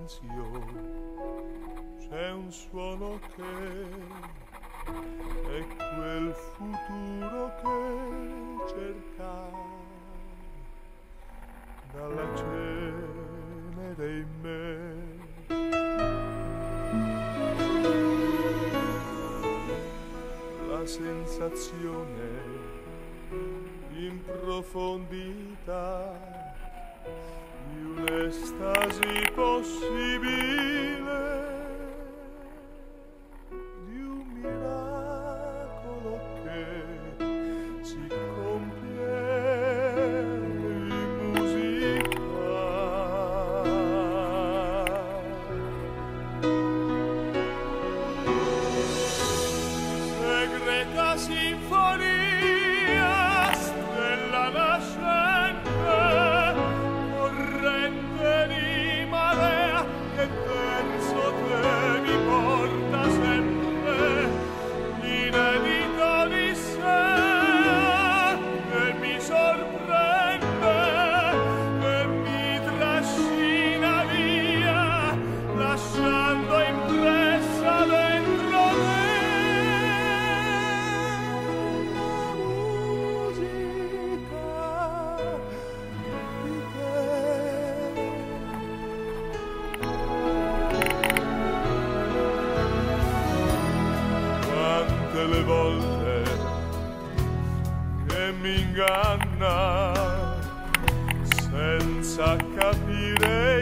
silenzio c'è un suono che è quel futuro che cerca dalla cenere in me. La sensazione in profondità di un'estasi possibile, di un miracolo che si compie in musica. Segreta sinfonia, stella nascente, corrente di marea che verso te mi porta sempre, inedito di sé, e mi sorprende e mi trascina via, lasciando impressa dentro me le volte che mi inganna senza capire